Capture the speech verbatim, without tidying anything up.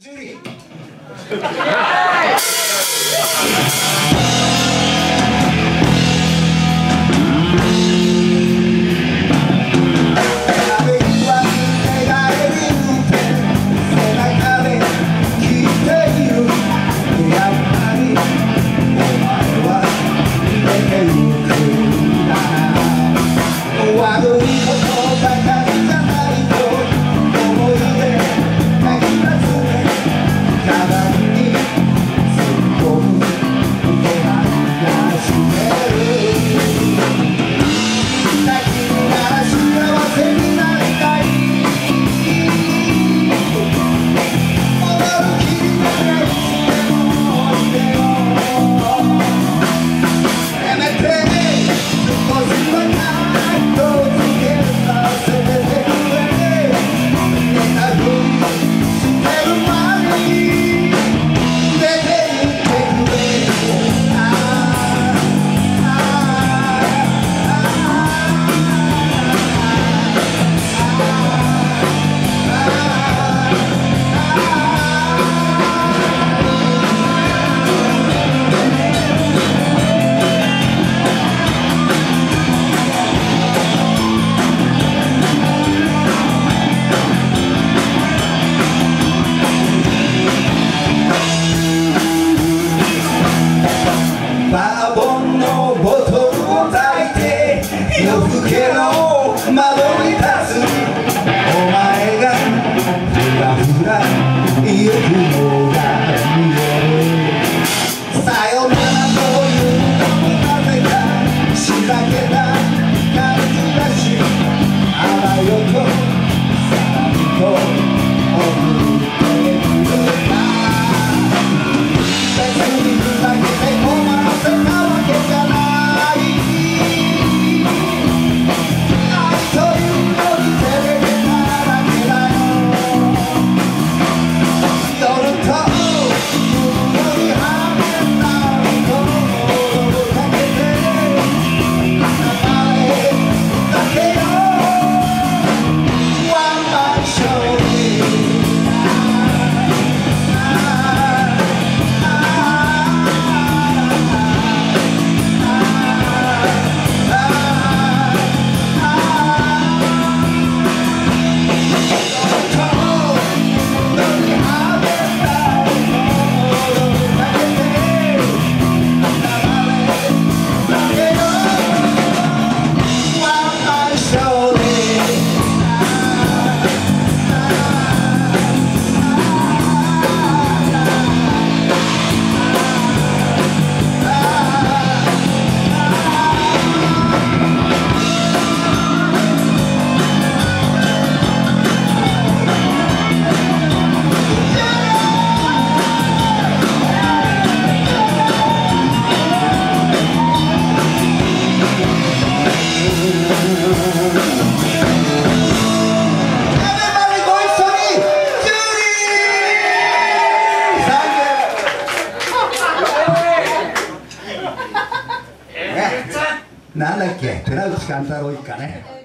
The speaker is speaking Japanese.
ジュリーバーボンのボトルを焚いて夜更けの窓に立つお前がふらふら行くのが見えるさよならというのもなぜかしらけた感じがしあらよとさらりと送ってくる別にふざけて困るなんだっけ、寺内貫太郎一家ね。